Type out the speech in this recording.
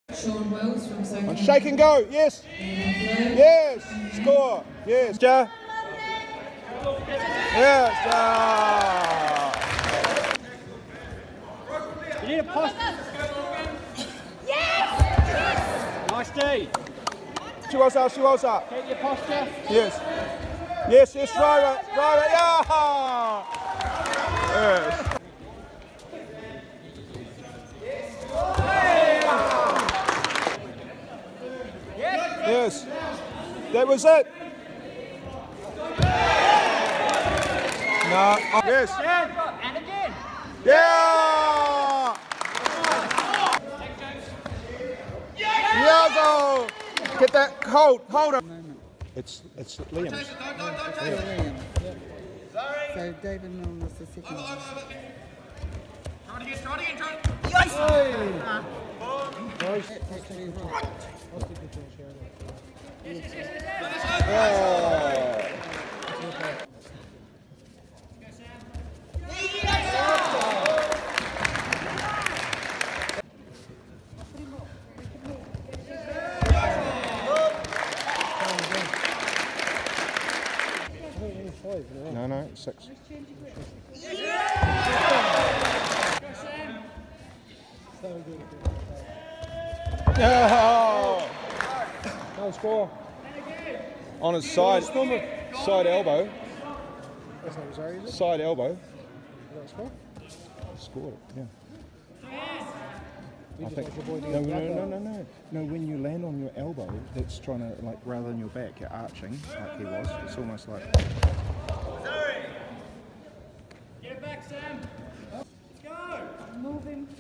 Sean Wells from Southampton. And shake and go, yes. Yes, score, yes. Ja. Yes. You need a posture. Yes! Nice D. She was up. Keep your posture. Yes. Yes, yes, drive it, yeah! Yes. Yes, that was it. No, yes. And again. Yeah! Yeah, go! Get that, hold it. It's Liam's. Liam. So David Milne was the second one. Try it again. Nice. No, 6. Oh. No score. On his side elbow. Side elbow. Scored it, yeah. I think, no, when you land on your elbow, that's trying to, like, rather than your back, you're arching, like he was. It's almost like... Get it back, Sam. Let's go. Move him.